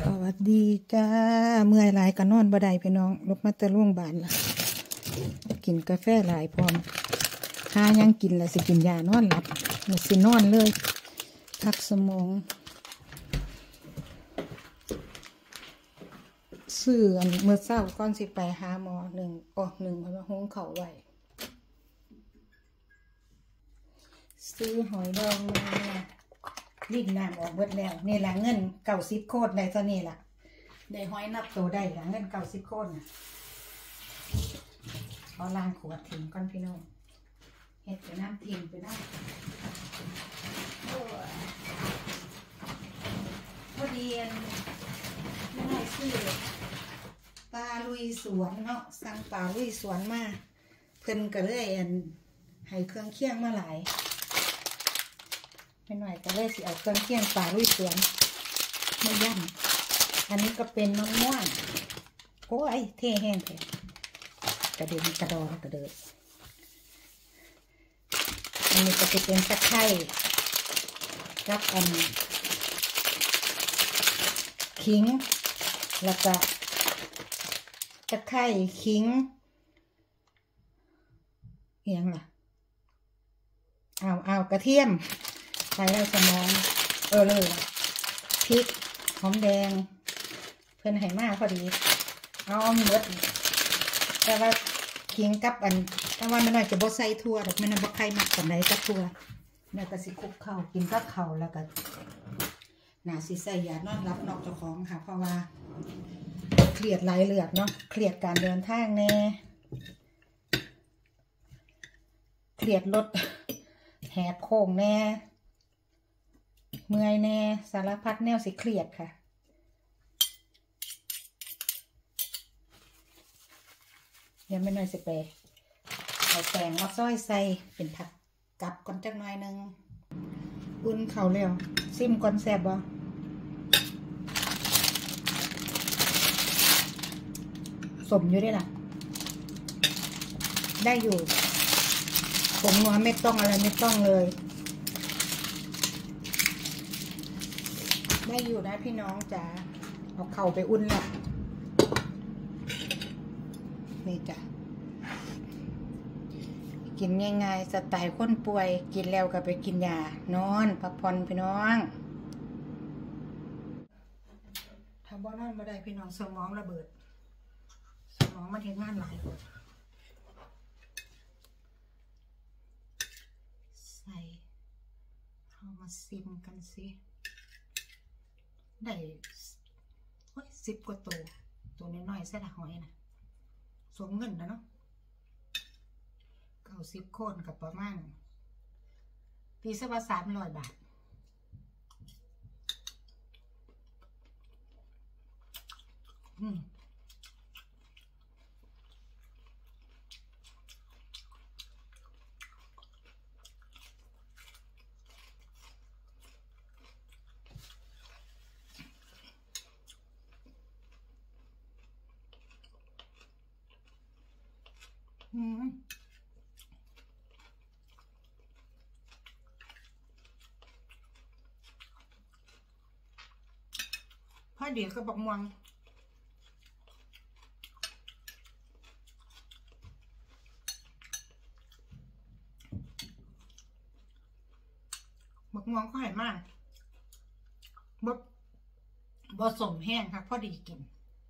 วัสดีจ้าเมื่อยหลายก็นอนบ่ได้พี่น้องลบมาแต่โรงพยาบาลล่ะกินกาแฟหลายพร้อมหายังกินแล้วสิกินยานอนหลับมันสินอนเลยพักสมองซื้ออันเมื่อเช้าก่อนสิไปหาหมอหนึ่งเพราะว่าหุงข้าวไว้ซื้อหอยดองมาลิ้นน้ำออกเบิดแล้วนี่แหละเงิน90 โคตรได้เท่านี้ล่ะได้หอยนับโตได้ละเงิน90 โคตรน่ะขอล้างขวดทิ้งก่อนพี่น้องเฮ็ดไปน้ำทิ้งไปน้ำพอดีไม่ได้ซื้อปลาลุยสวนเนาะสั่งปลาลุยสวนมาเพิ่นก็เลยให้เครื่องเคียงมาหลายไม่หน่อยก็เลยสิเอาเครื่องเคียงปลาลุยสวนมาย่ำอันนี้ก็เป็นน้ำม่วงโอ้ยเท่แห้งเลยกระเด็นกระดอนกระเดิดอันนี้ก็จะเป็นตะไคร้กับขิงแล้วก็ตะไคร้ขิงเอียงล่ะเอากระเทียมใส่แล้วสมองเลยพริกหอมแดงเพื่อนให้มากพอดีเอาหมดแต่ว่าขิงกับแต่ว่ามันหน่อยจะบ่ใส่ถั่วดอกมันบ่ใครมักกันไหนกับถั่วแล้วก็สิคลุกข้าวกินกับข้าวแล้วก็น่าสิใส่ยานอนรับนอกเจ้าของค่ะเพราะว่าเครียดหลายเลือดเนาะเครียดการเดินทางแน่เครียดรถแหกโค้งแน่เมื่อยแน่สารพัดแนวสิเครียดค่ะเดี๋ยวไม่น้อยสิไปเอาแป้งมาซอยใส่เป็นผักกับก่อนจักหน่อยนึงอุ่นเข่าแล้วซิมก่อนแซ่บบ่สมอยู่ได้ล่ะได้อยู่ผมนัวไม่ต้องอะไรไม่ต้องเลยได้อยู่นะพี่น้องจ๋าเอาเข่าไปอุ่นแล้วนี่จ้ะกินง่ายๆสไตล์คนป่วยกินแล้วก็ไปกินยานอนพักผ่อนพี่น้องถ้าบ่นอนบ่ได้พี่น้องสมองระเบิดสมองมันเฮ็ดงานหลายใส่เอามาซิมกันสิได้10 กว่าตัวน้อยๆใส่ละหอยนะสวมเงินนะเนาะ90 โคนกับประมาณปีสักว่า300 บาทพอดีก็บอกม่วงบักม่วงก็หายมากบ่สมแห้งค่ะพอดีกิน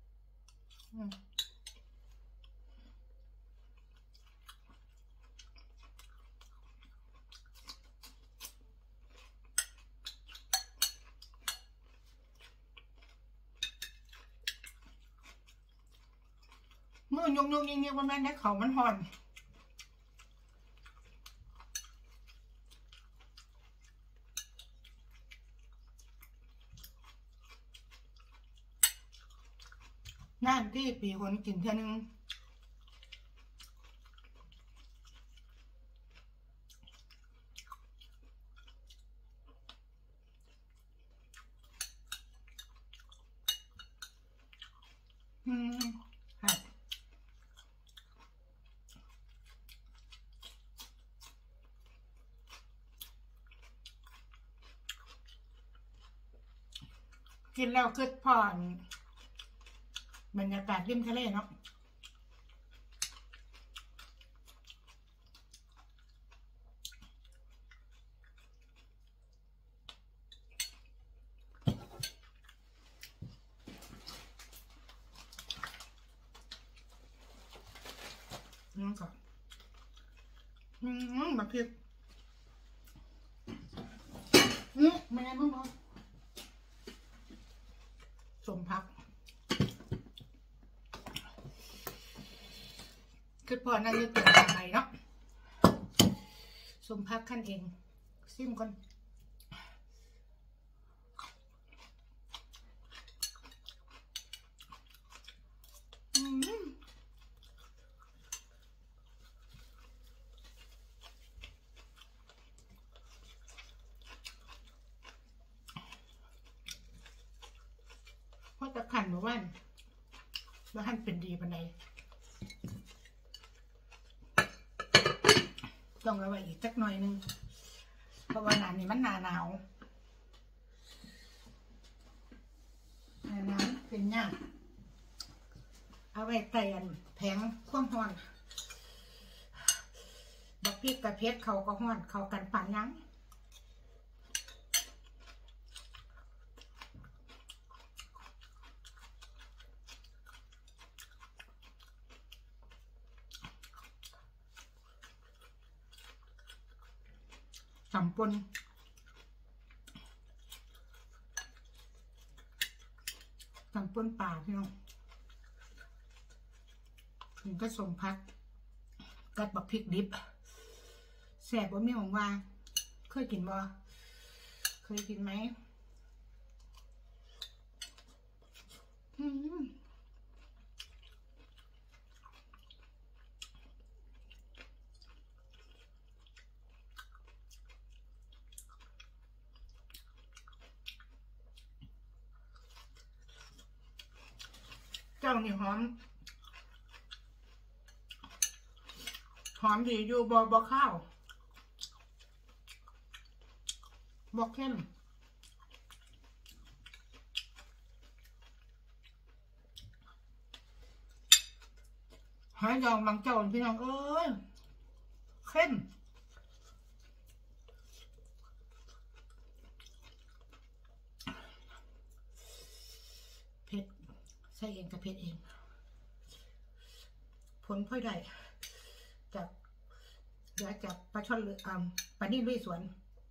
มือยงยิงว่าแม่ได้เขามันห่อนงานที่ปีคนกินเท่านึงกินแล้วคือพอบรรยากาศริมทะเลเนาะนั่นก่อนมาพริกไม่ได้มึงบอกสมพักคือพอนั่นจะเกิดอะไรเนาะสมพักขั้นเองซิมก่อนเพราะตะขันบอกว่าท่านเป็นดีปันใดต้องระวังอีกสักหน่อยนึงเพราะว่าหนานี่มันหนาหนาวเป็นยากเอาไว้เตียนแผงคว่ำห้อนบักพริกกระเพชรเขาก็ห้อนเขากันปั่นยังสำปนป่าพี่น้องถึงก็สมพักกัดบักพริกดิบแสบบ่มีหวังว่าเคยกินบ่เคยกินไหมเจ้านี่หอมดีอยู่บ่ข้าวบ่เข้มหายองบางเจ้าพี่น้องเอ้ยเข้มเผ็ดใส่เองกับเผ็ดเองผลพลอยได้จากเดี๋ยวจากปลาช่อนหรือปลานิ่มลุยสวน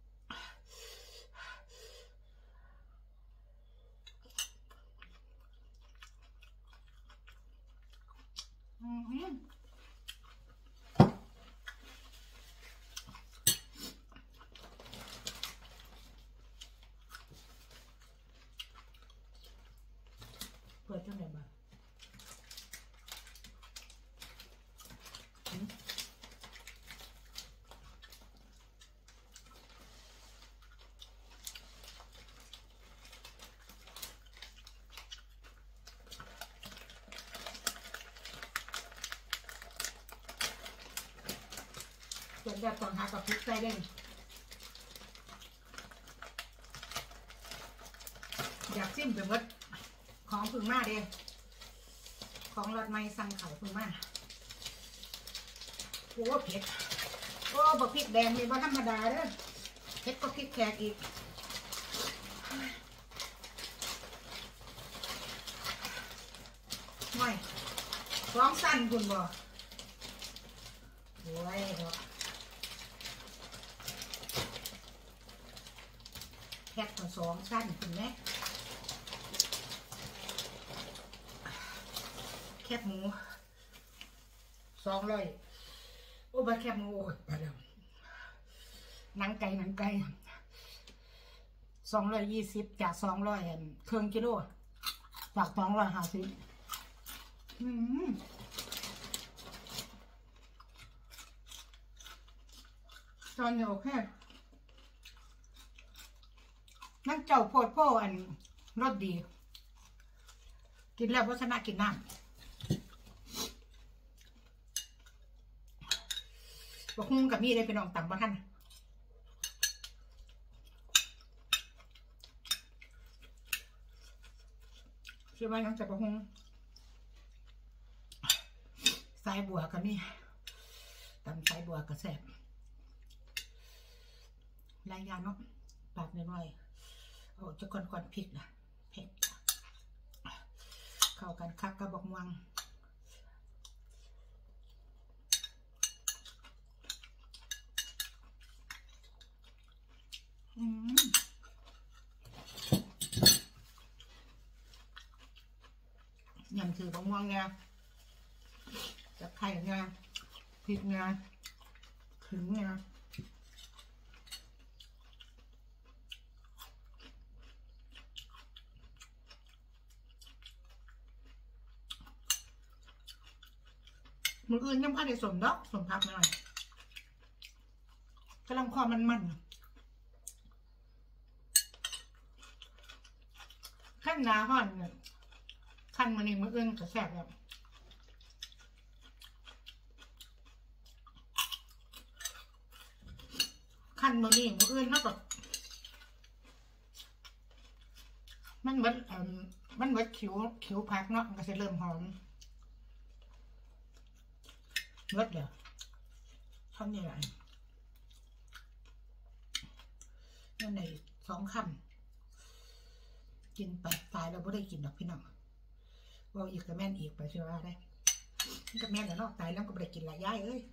เปิดจังไหนบ้างเปิดแบบตอนหากับพริกใส่ได้อยากซิมไปหมดของพึ่งมาเด้ของรถไม้สั่งเขาพึ่งมาโอ้เผ็ดโอ้บักพริกแดงนี่บ่ธรรมดาเด้อเผ็ดก็พริกแขกอีกไม่ร้องสั้นคุณบ่โอ้ยแค่ตัวสองสั้นคุณไหมแคบหมู200โอ้บะแคบหมูโอ้ยไปแล้วหนังไก่220จาก200ครึ่งกิโลจาก250ตอนนี้โอเคนั่นเจ้าโพดโพรสดีกินแล้วเพราะชนะกินน้ำบกฮุ้งกับมีได้เป็นองต่ำบ้านคิดว่ายังจะประหงสายบัวกันนี่ตำสายบัวกระแสบลายยาเนาะปาดน้อยๆเอาจะก่อนพริกนะเผ็ดเข้ากันคักกระบอกม่วงยำถือบอกม่วงเนี่ยจะไข่เนี่ยพริกเนี่ยขิงเนี่ยมืออื่นยังพาได้สมดอกสมพักหน่อยกำลังความมันขั้นหนาห่อนเนี่ยขั้นมันนี่มืออื่นกระแสบแบบขั้นมือนี่มืออื่นเท่ากับมันเบิดขิวพักเนาะมันก็จะเริ่มหอมเบิดเดี๋ยวทำยังไงนั่นใน2 คำกินไปตายเราไม่ได้กินดอกพี่น้องว่าอีกกับแม่นอีกไปเชื่อว่าได้กับแม่นแล้วเนาะตายแล้วก็ไม่ได้กินหลายย่ายเอ้ย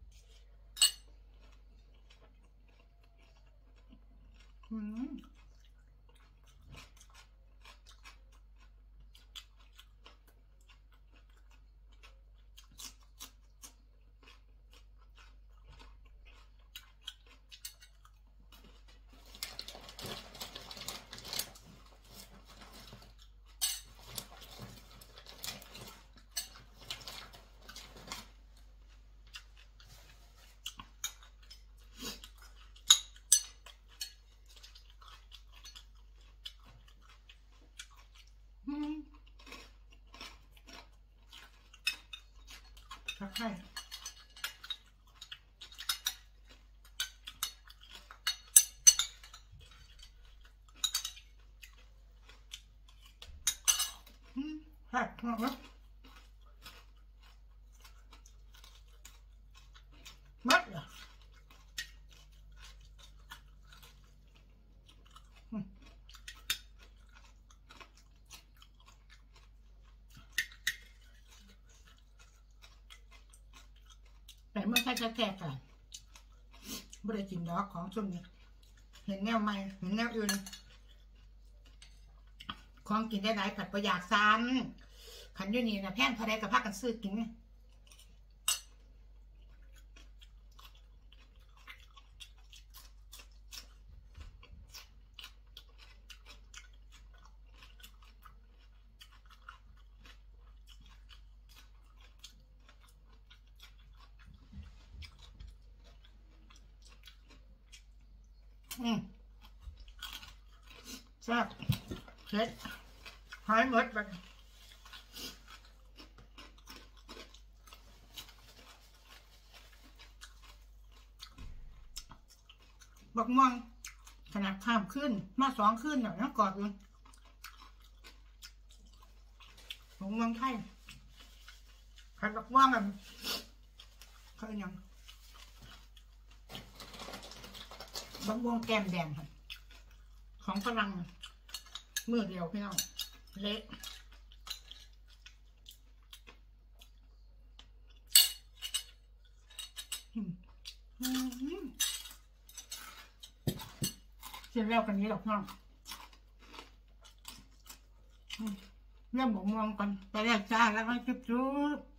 ทักให้หักมากนะมัดเหรอแต่เมื่อใช้แก่กันไม่ได้กินดอกของช่วงนี้เห็นแนวใหม่เห็นแนวอื่นของกินได้หลายผัดประหยัดซ้ำขันอยู่นี่นะแพงพอได้กับพักกันซื้อกินแซ่บเผ็ดหายหมดไปบักม่วงขนาดข้ามขึ้นมา2 ขึ้นอย่างนี้กอดอยู่บักม่วงไทยขัดบักม่วงกันเขาอย่างบักม่วงแก้มแดงค่ะของฝรั่งมือเดียวพี่น้องเละเสร็จแล้วกันนี้หรอกน้องเรื่องหมูมองกันไปแรกจ้าแล้วก็จุ๊บ